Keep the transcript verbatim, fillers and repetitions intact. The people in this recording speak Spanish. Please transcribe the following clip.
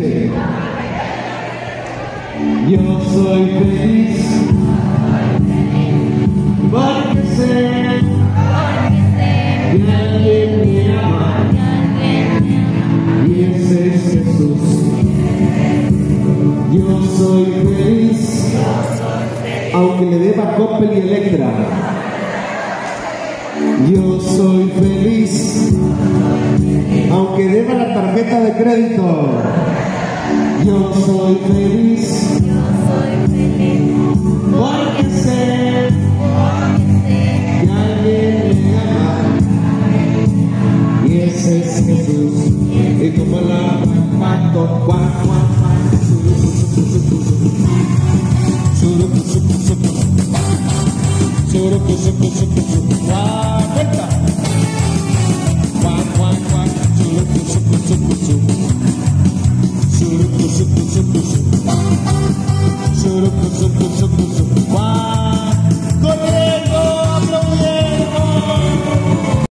dice: yo soy feliz porque sé que alguien me ama y ese es Jesús. Yo soy feliz aunque le deba Coppel y Electra. Yo soy feliz aunque deba la tarjeta de crédito. Yo soy feliz porque sé que alguien me ama y ese es Jesús. Y como la pato, guau, guau, Suru